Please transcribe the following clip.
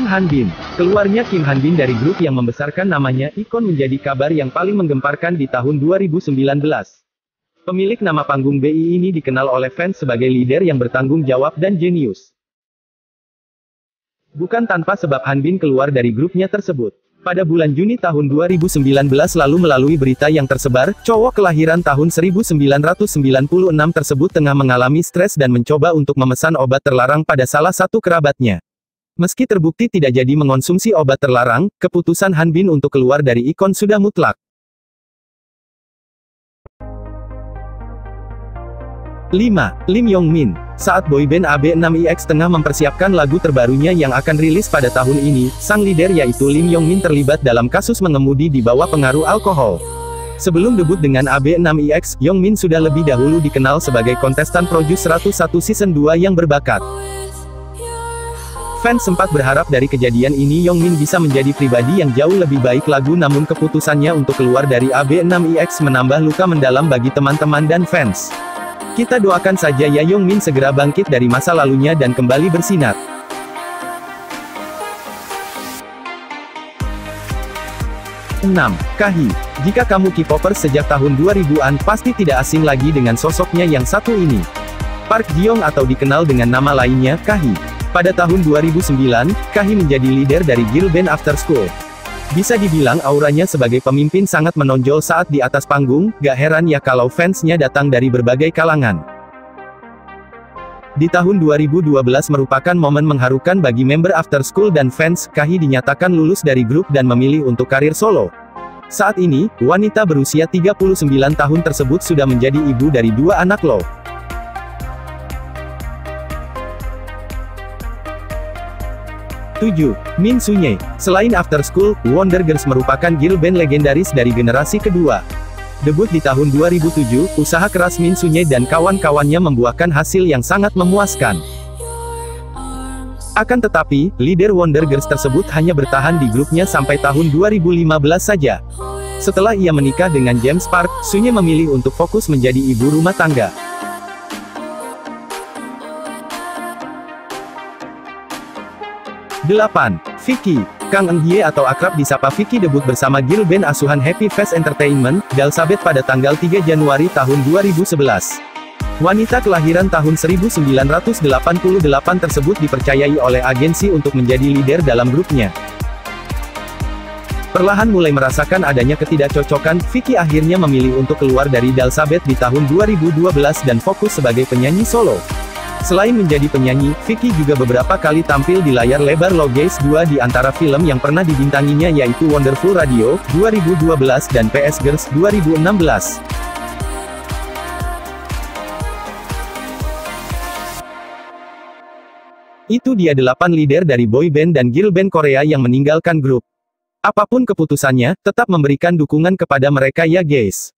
Hanbin. Keluarnya Kim Hanbin dari grup yang membesarkan namanya iKON menjadi kabar yang paling menggemparkan di tahun 2019. Pemilik nama panggung BI ini dikenal oleh fans sebagai leader yang bertanggung jawab dan jenius. Bukan tanpa sebab Hanbin keluar dari grupnya tersebut. Pada bulan Juni tahun 2019 lalu melalui berita yang tersebar, cowok kelahiran tahun 1996 tersebut tengah mengalami stres dan mencoba untuk memesan obat terlarang pada salah satu kerabatnya. Meski terbukti tidak jadi mengonsumsi obat terlarang, keputusan Hanbin untuk keluar dari iKON sudah mutlak. 5. Lim Yongmin. Saat boyband AB6IX tengah mempersiapkan lagu terbarunya yang akan rilis pada tahun ini, sang leader yaitu Lim Yongmin terlibat dalam kasus mengemudi di bawah pengaruh alkohol. Sebelum debut dengan AB6IX, Yongmin sudah lebih dahulu dikenal sebagai kontestan Produce 101 Season 2 yang berbakat. Fans sempat berharap dari kejadian ini Yongmin bisa menjadi pribadi yang jauh lebih baik lagu, namun keputusannya untuk keluar dari AB6IX menambah luka mendalam bagi teman-teman dan fans. Kita doakan saja ya Yongmin segera bangkit dari masa lalunya dan kembali bersinar. 6. Kahi. Jika kamu K-popers sejak tahun 2000-an, pasti tidak asing lagi dengan sosoknya yang satu ini. Park Ji-young atau dikenal dengan nama lainnya, Kahi. Pada tahun 2009, Kahi menjadi leader dari girl band After School. Bisa dibilang auranya sebagai pemimpin sangat menonjol saat di atas panggung, gak heran ya kalau fansnya datang dari berbagai kalangan. Di tahun 2012 merupakan momen mengharukan bagi member After School dan fans, Kahi dinyatakan lulus dari grup dan memilih untuk karir solo. Saat ini, wanita berusia 39 tahun tersebut sudah menjadi ibu dari 2 anak loh. 7. Min Sunye. Selain After School, Wonder Girls merupakan girl band legendaris dari generasi kedua. Debut di tahun 2007, usaha keras Min Sunye dan kawan-kawannya membuahkan hasil yang sangat memuaskan. Akan tetapi, leader Wonder Girls tersebut hanya bertahan di grupnya sampai tahun 2015 saja. Setelah ia menikah dengan James Park, Sunye memilih untuk fokus menjadi ibu rumah tangga. 8. Vicky. Kang Eun-hye atau akrab disapa Vicky debut bersama girl band asuhan Happy Face Entertainment, Dalsabet pada tanggal 3 Januari tahun 2011. Wanita kelahiran tahun 1988 tersebut dipercayai oleh agensi untuk menjadi leader dalam grupnya. Perlahan mulai merasakan adanya ketidakcocokan, Vicky akhirnya memilih untuk keluar dari Dalsabet di tahun 2012 dan fokus sebagai penyanyi solo. Selain menjadi penyanyi, Vicky juga beberapa kali tampil di layar lebar Lo Gays 2 di antara film yang pernah dibintanginya yaitu Wonderful Radio, 2012 dan PS Girls, 2016. Itu dia 8 leader dari boy band dan girl band Korea yang meninggalkan grup. Apapun keputusannya, tetap memberikan dukungan kepada mereka ya guys.